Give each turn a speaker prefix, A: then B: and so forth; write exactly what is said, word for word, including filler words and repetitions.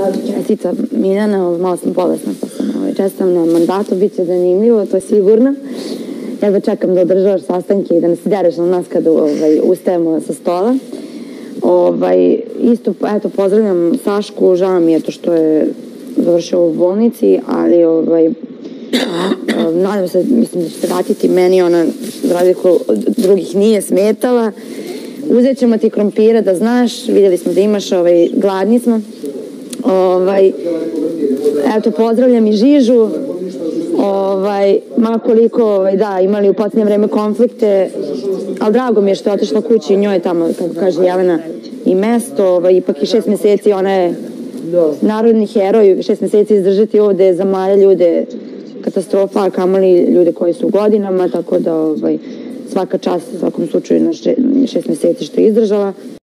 A: Čestica Miljana, malo sam bolesna, pa sam čestitam na mandatu, bit će zanimljivo, to je sigurno. Ja da čekam da održavaš sastanke i da ne se dereš na nas kada ustajemo sa stola. Isto, eto, pozdravljam Sašku, žao mi je to što je završio u bolnici, ali nadam se, mislim da će se vratiti meni, ona za razliku od drugih nije smetala. Uzet ćemo ti krompira da znaš, vidjeli smo da imaš, gladni smo. Eto, pozdravljam i Žižu, ma koliko, da, imali u posljednje vreme konflikte, ali drago mi je što je otišla kući i njoj je tamo, kako kaže Jelena, i mesto, ipak i šest meseci, ona je narodni heroj, šest meseci izdržati ovde za mlade ljude katastrofa, a kamoli ljude koji su u godinama, tako da svaka čast u svakom slučaju na šest meseci što je izdržala.